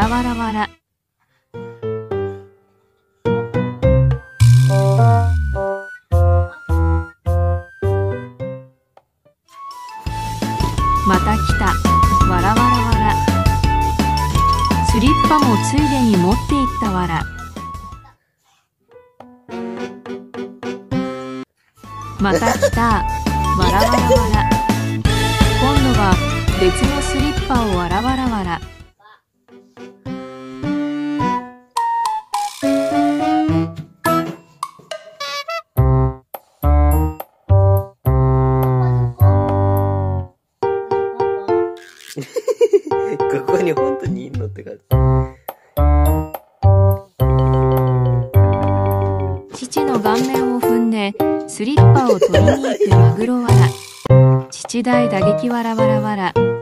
らわらわら。また来た、わらわらわら。スリッパもついでに持っていったわら。また来た、わらわらわら。今度は別のスリッパをわらわらわら。 ここに本当にいんのって感じ。 父の顔面を踏んでスリッパを取りに行くマグロわら。父大打撃わらわらわら。